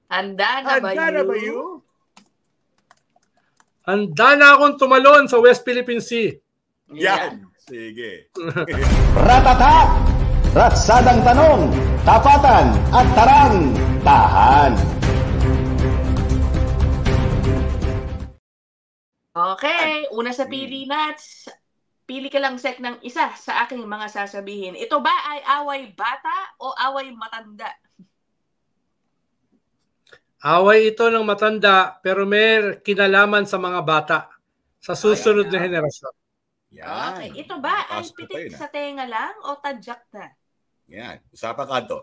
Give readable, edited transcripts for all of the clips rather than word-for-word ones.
Handa na ba you? Handa na akong tumalon sa West Philippine Sea. Yan. Sige. Ratata! Ratsadang tanong, tapatan at tarang, tahan. Okay, una sa pili nuts. Pili ka lang Sek ng isa sa aking mga sasabihin. Ito ba ay away bata o away matanda? Away ito ng matanda pero may kinalaman sa mga bata sa susunod na henerasyon. Yan. Okay, ito ba ay pitik sa tenga lang o tadyak na? Yan, usapan ka to.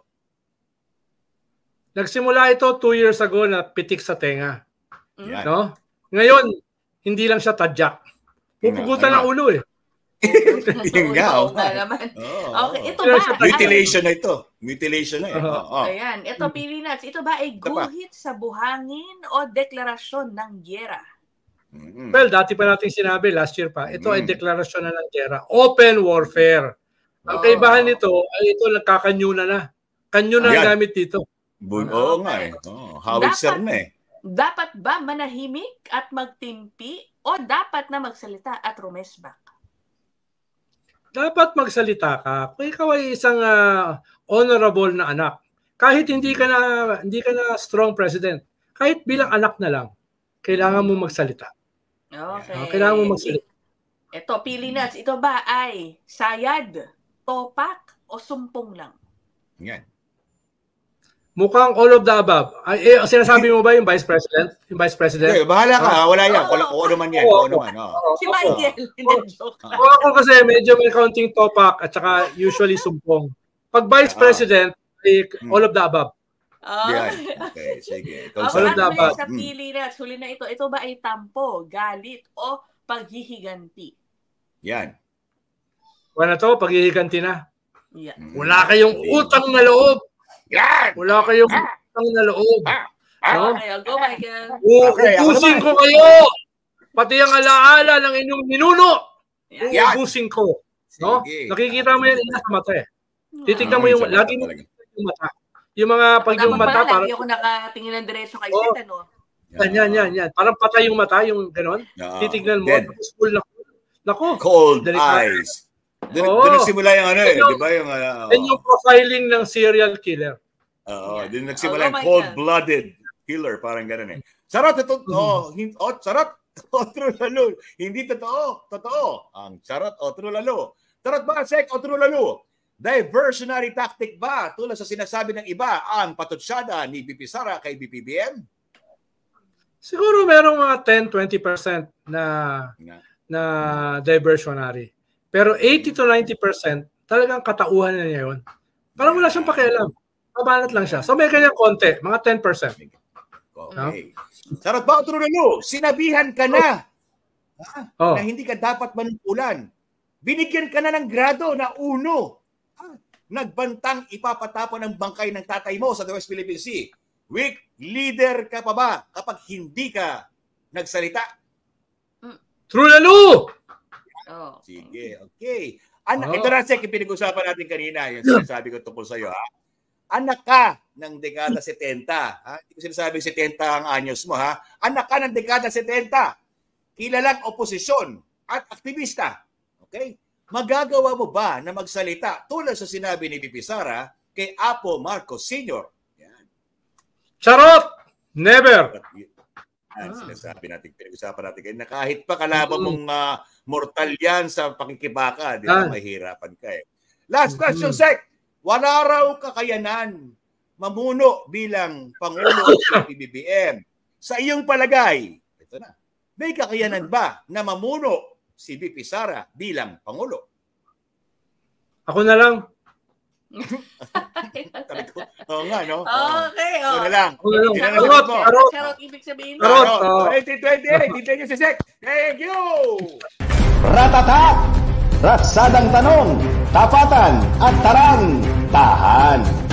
Nagsimula ito 2 years ago na pitik sa tenga. Yan. No? Ngayon, hindi lang siya tadyak. Pupugutan ng ulo eh. Yung nga. Okay, ito ba? Mutilation na ito. Mutilation na eh. Ayan, ito pili nuts. Ito ba ay guhit sa buhangin o deklarasyon ng gyera? Well, dati pa natin sinabi last year pa, ito ay deklarasyon na ng gyera. Open warfare. Ang kaibahan nito ay ito nagkakanyuna na. Kanyo na ang gamit dito. Oo nga eh. Howitzer na eh. Dapat ba manahimik at magtimpi o dapat na magsalita at rumesbak? Dapat magsalita ka. Kung ikaw ay isang honorable na anak, kahit hindi ka na strong president, kahit bilang anak na lang, kailangan mo magsalita. Okay. Kailangan mo magsalita. Ito, pili nuts. Ito ba ay sayad, topak, o sumpong lang? Yan. Mukhang all of the above. Sinasabi mo ba yung Vice President? Yung Vice President? Okay, bahala ka. Wala yan. Kung ano man yan. Si Michael. Ako kasi medyo may counting topak at saka usually sumpong. Pag Vice President, all of the above. Yan. Okay, sige. All of the above. Sa pili na, huli na ito. Ito ba ay tampo, galit, o paghihiganti? Yan. Wala to, paghihiganti na. Yan. Wala kayong utang na loob. Yan! Wala kayong utang na loob. No? Okay, go Michael. Uubusin ko kayo! Pati ang alaala ng inyong ninuno. Uubusin ko. No? Nakikita mo yan sa mata eh. Titignan mo yung, lagi mo yung mata. Yung mga pag yung mata, parang lagi ako nakatingin ng diretso kay Seth, ano? Yan. Parang patay yung mata, yung gano'n. Titignan mo. Nako. Cold eyes. Doon nagsimula yung ano eh. Di ba yung... yung profiling ng serial killer. Oo. Doon nagsimula yung cold-blooded killer. Parang gano'n eh. Charot ito. Charot. O true lalo. Hindi totoo. Totoo. Ang charot o true lalo. Charot ba, Sek, o true lalo? Diversionary tactic ba? Tulad sa sinasabi ng iba, ang patutsyada ni BP Sara kay BPBM? Siguro merong mga 10-20% na diversionary. Pero 80 to 90% talagang katauhan na niya yun. Parang wala siyang pakialam. Pabanat lang siya. So may kanyang konti, mga 10%. Okay. No? Sarot ba, Trulalo? Sinabihan ka na na hindi ka dapat manungkulan. Binigyan ka na ng grado na 1. Nagbantang ipapatapon ang bangkay ng tatay mo sa West Philippine Sea. Weak leader ka pa ba kapag hindi ka nagsalita? Trulalo! Sige, okay. Ito na, Sek, yung pinag-usapan natin kanina, yung sinasabi ko tungkol sa'yo, ha? Anak ka ng dekada 70, ha? Hindi ko sinasabing 70 ang anyos mo, ha? Anak ka ng dekada 70, kilalang oposisyon at aktivista, okay? Magagawa mo ba na magsalita tulad sa sinabi ni BP Sara kay Apo Marcos Sr.? Yan. Charot! Never! Sinasabi natin, pinag-usapan natin kayo na kahit pa kalaban mong mortal yan sa pakikibaka, di ba, mahirapan ka eh. Last question, Sek. Wala raw kakayanan mamuno bilang Pangulo ng PBBM. Sa iyong palagay, ito na, may kakayanan ba na mamuno si BP Sara bilang Pangulo? Ako na lang. Oo nga, no? Okay, Ito na lang. Charot, ibig sabihin. Charot. 2028, hindi niyo si Sek. Thank you! Ratata! Ratsadang tanong, tapatan at tarang, tahan.